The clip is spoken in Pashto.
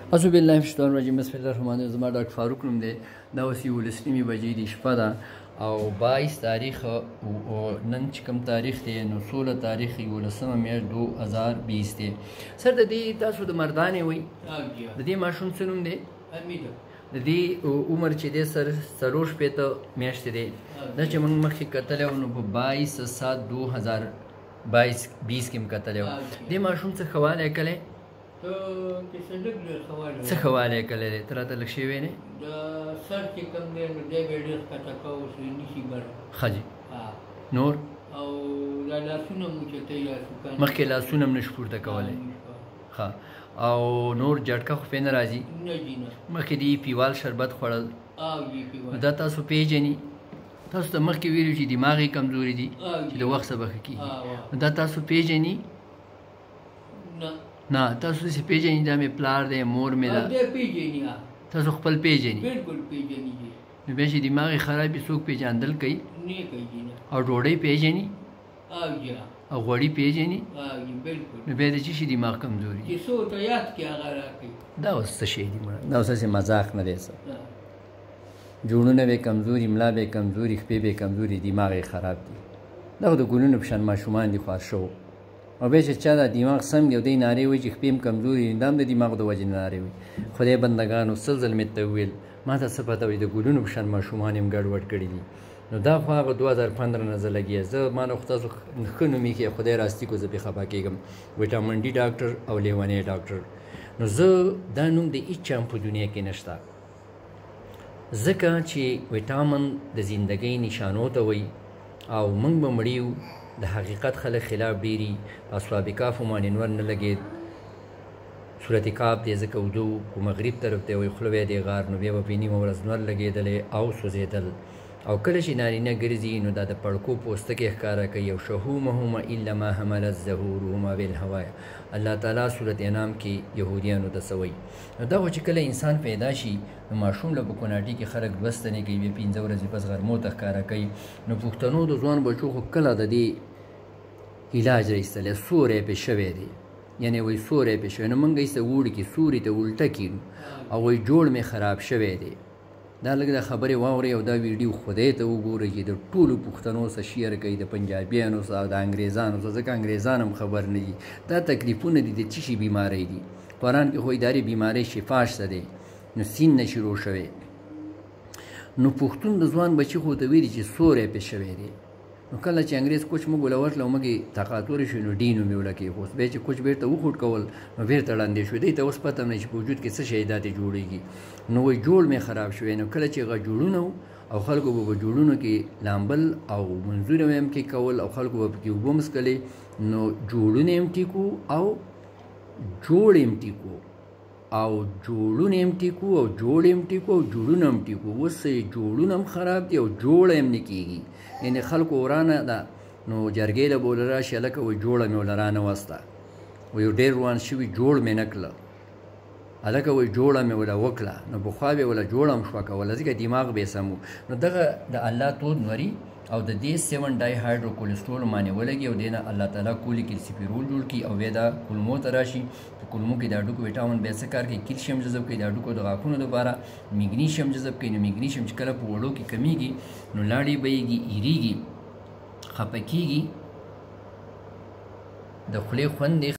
اعوذ بالله من الشیطان الرجیم بسم الله الرحمن الرحیم زما ډاکټر فاروق نوم دی دا اوس 11 بجې د شپه ده او 22 تاریخ نن چې کوم تاریخ دی نو 16 تاریخ 11 میاشت 2020 دی سر د دې تاسو د مردانې وای د دې ماشوم څه نوم دی حمیده د دې عمر چې دی سر 3 شپېته میاشتې دی دا چې موږ مخکې کتلی نو په 22/7/2020 کې م کتلی دې ماشوم څه ښه والی کلی څه ښه والی کلی دی ته راته لږ شوی نه سر چې کوم دی نو دی به ډېر ښکته کوو چې نیسي بر ښه جي نور او دا لاسونه مو چې ته یا سوکان مخکې لاسونه هم نشي پورته کولی ښه او نور جټکه خو پې نه راځي نه جي نه مخکې د پیوال شربت خوړل جي پیوال دا تاسو پیژني تاسو ته مخکې ویلو چې دماغ یې کمزوري دي چې د وخت سبا ښه کېږي دا تاسو پیژني نه تاسو چې پیژني دا مې پلار دی مور مې ده تاسو خپل پیژني بالکل پیژني نو بیا چې دماغ یې خراب وي څوک پیژندل کوي نه کوي او ډوډۍ پیژني او غوړي پیژني بالکل نو بیا د څه شي دماغ کمزوري چې څو ته یاد کې هغه راکوي دا اوس څه شی دی دا اوس هسې مذاق نه دی څه جوړونه به کمزوري ملا به کمزوري خپې به کمزوري دماغ یې خراب دي دا خو د ګلونو په شان ماشومان دي خوار شو او بیا چې چا دا دماغ سم دی او دی نارې وایي چې خپې هم کمزوري دا هم د دماغ د وجې نه نارې وایي خدای بندګانو سل ځل مې ته وویل ما ته څه پته وایي د ګلونو په شان ماشومان یې هم ګډوډ کړي دي نو دا خو هغه 2015 نه زه لګیا زه ما نه خو تاسو ښه نوم ایښی خدای راستي کو زه پرې خفه کېږم ویټامن ډي ډاکټر او لیونی ډاکټر نو زه دا نوم د هېڅ چا په دنیا کې نشته ځکه چې ویټامن د زندګۍ نشانو ته وایي او موږ به مړي یو د حقیقت خلک خلاف ډېري په اصحاب کهف باندې نور نه لګېد صورت کهف دی ځکه اوده و مغرب طرف ته وایي خوله دی غار نو بیا به پرې نیمه ورځ نور لګېدلی او سوځېدل او کله چې نارینه ګرځي نو دا د پړکو پوستکې ښکاره کوي او شهومهما الا ما حملت ظهورهما بالهوایه الله تعالی صورت انعام کې یهودیانو ته څه وایي نو دا خو چې کله انسان پیدا شي نو ماشوم له په کوناټي کې خلک 2 ستنې کوي بیا 15 ورځې پس غرمو ته ښکاره کوي نو پښتنو د ځوان بچو خو کله د دې علاج راایستلی سوری پې شوی دی یعنې وایي سوری پې شوی نو موږ ایسته ووړي کې سوري ته الټه کړو او وایي جوړ مې خراب شوی دی دا لږ د خبرې واورئ او دا ویډیو خدای ته وګورئ چې د ټولو پښتنو سره شیر کوي د پنجابیانو سره او د انګریزانو سره ځکه انګریزان هم خبر نه دي دا تکلیفونه دي د څه شي بیماری دي قرآن کې خو ادارې بیماری شفا شته دی نو سین نه شروع شوی نو پښتون د ځوان بچي خو ته ویلي چې سوری پې شوی دی نو کله چې انګریز کوچ موږ ولورتله او موږ یې طاقتور شو نو ډي نوم یې ولکېښود بیا چې کوچ بیرته وخوټ کول نو بیرته ړندې شو دی ته اوس پته هم نه چې په وجود کې څه شی داسې جوړېږي نو وایي جوړ مې خراب شوی نو کله چې هغه جوړونه و او خلکو به په جوړونو کې لامبل او منځونه به هم کې کول او خلکو به پکې اوبه هم څښلې نو جوړونه هم ټیکو او جوړ هم ټیکو او جوړونه هم ټیکو او جوړ هم ټیکو او جوړونه هم ټیکو اوس جوړونه هم خراب دي او جوړه هم نه کېږي یعنې خلکو ورانه ده نو جرګې له به وله راشي هلکه وایي جوړه مې وله رانه وسته وایي ډېر روان شوي جوړ مې نه کړله هلکه وایي جوړه مې وله وکړه نو پخوا به وله جوړه هم شوه کوله ځکه دماغ به یې سم و نو دغه د الله تود مري او د دې 7 ډای هایډرو کولسټرول باندې ولګي او دې نه الله تعالی کولی کلسیفیرول جوړ کړي او بیا دا کولمو ته راشي په کولمو کې د هډوکو ویټامین بیا څه کار کوي کلشیم جذب کوي د هډوکو د غاښونو دپاره میګنیشیم جذب کوي نو میګنیشیم چې کله په وړو کې کمیږي نو لاړې بهیږي ایریږي خفه کېږي د خولې خوند